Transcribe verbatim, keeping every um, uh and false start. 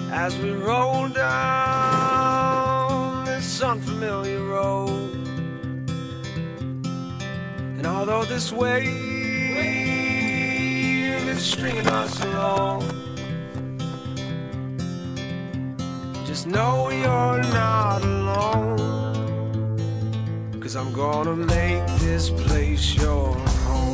as we roll down this unfamiliar road. And although this wave is stringing us along, just know you're not alone, 'cause I'm gonna make this place your home.